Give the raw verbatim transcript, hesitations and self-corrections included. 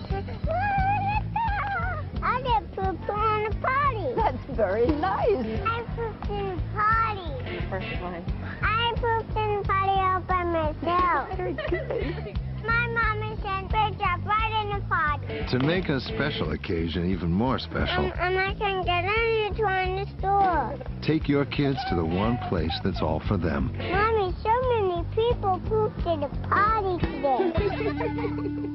I get pooped on a potty. That's very nice. I pooped in a potty. First one. I pooped in a potty all by myself. Very good. My mommy said, "Good job, right in the potty." To make a special occasion even more special, Um, and I can get any toy in the store. take your kids to the one place that's all for them. Mommy, so many people pooped in the potty today.